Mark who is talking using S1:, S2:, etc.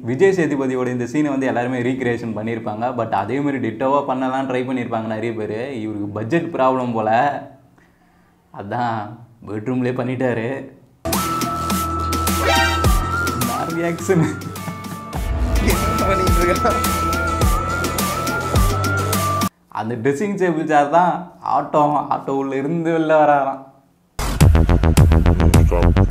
S1: விஜய் சேதுபதியோட இந்த சீனை வந்து எல்லாருமே ரீக்ரியேஷன் பண்ணியிருப்பாங்க. பட் அதே மாதிரி டிட்டோவாக பண்ணலாம் ட்ரை பண்ணியிருப்பாங்க நிறைய பேர். இவருக்கு பட்ஜெட் ப்ராப்ளம் போல், அதான் பெட்ரூம்லேயே பண்ணிட்டாரு. ரியாக்ஷன் அந்த ட்ரெஸ்ஸிங் டேபிள் சேர் தான் ஆட்டோ உள்ள இருந்து வெளில வராராம்.